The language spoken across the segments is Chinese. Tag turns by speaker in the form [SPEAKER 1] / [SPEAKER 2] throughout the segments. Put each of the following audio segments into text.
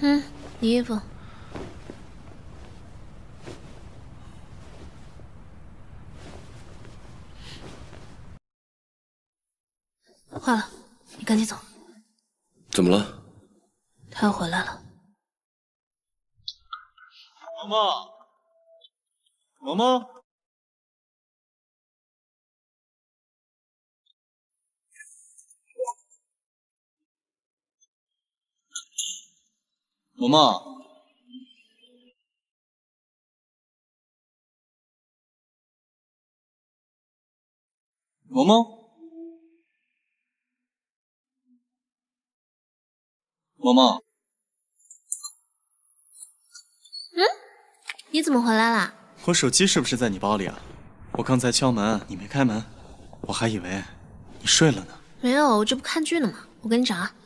[SPEAKER 1] 你衣服。坏了，你赶紧走。
[SPEAKER 2] 怎么了？
[SPEAKER 1] 他要回来了。
[SPEAKER 3] 萌萌，萌萌。 萌萌，萌萌，萌萌，
[SPEAKER 1] 你怎么回来啦？
[SPEAKER 3] 我手机是不是在你包里啊？我刚才敲门，你没开门，我还以为你睡了呢。
[SPEAKER 1] 没有，我这不看剧呢吗？我给你找啊。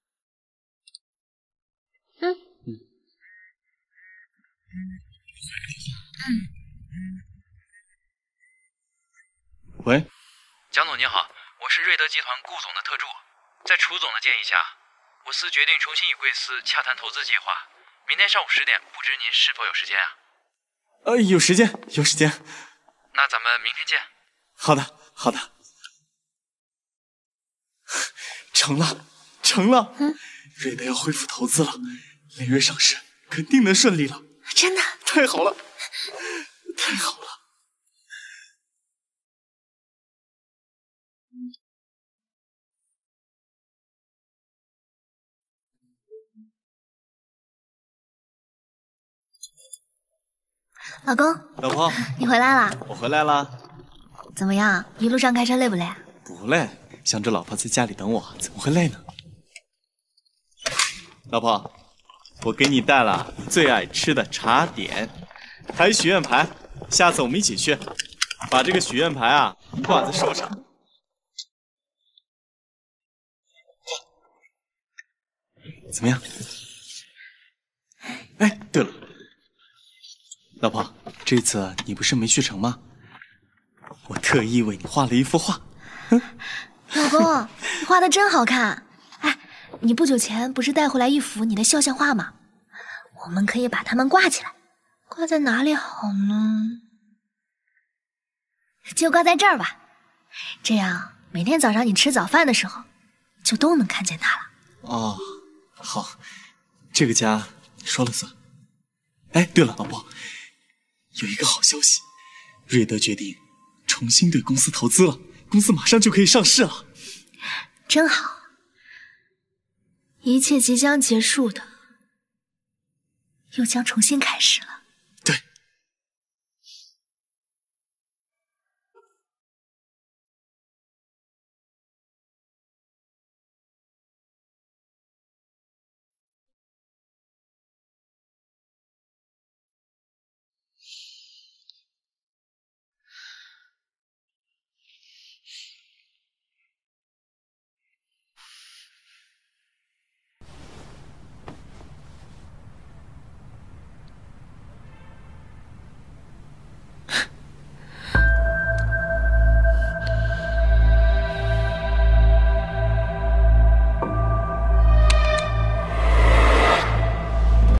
[SPEAKER 3] 喂，
[SPEAKER 4] 蒋总您好，我是瑞德集团顾总的特助，在楚总的建议下，我司决定重新与贵司洽谈投资计划。明天上午10点，不知您是否有时间啊？
[SPEAKER 3] 有时间，有时间。
[SPEAKER 4] 那咱们明天见。
[SPEAKER 3] 好的，好的。成了，成了！瑞德要恢复投资了，连月上市肯定能顺利了。
[SPEAKER 1] 真的？
[SPEAKER 3] 太好了，太好了！
[SPEAKER 1] 老公，
[SPEAKER 3] 老婆，
[SPEAKER 1] 你回来啦？
[SPEAKER 3] 我回来啦。
[SPEAKER 1] 怎么样？一路上开车累不累？
[SPEAKER 3] 不累，想着老婆在家里等我，怎么会累呢？老婆，我给你带了你最爱吃的茶点，还有许愿牌，下次我们一起去，把这个许愿牌啊挂在树上。怎么样？哎，对了，老婆，这次你不是没去成吗？我特意为你画了一幅画。
[SPEAKER 1] 老公，你画的真好看。哎，你不久前不是带回来一幅你的肖像画吗？我们可以把它们挂起来，挂在哪里好呢？就挂在这儿吧，这样每天早上你吃早饭的时候，就都能看见它了。
[SPEAKER 3] 哦，好，这个家你说了算。哎，对了，老婆，有一个好消息，瑞德决定重新对公司投资了，公司马上就可以上市了。
[SPEAKER 1] 真好，一切即将结束的，又将重新开始了。